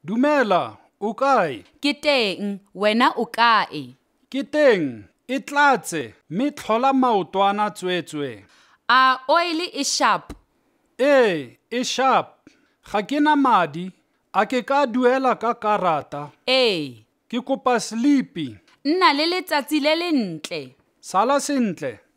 Dumela, o kae? Ke teng, wena o kae? Ke teng, e tlatse, mme tlhola maotwana tswetswe. A oil e sharp? Ee, e sharp. Ga ke na madi, a ke ka duela ka karata. Ee. Ke kopa slipi. Nna le letsatsi le lentle. Sala sentle.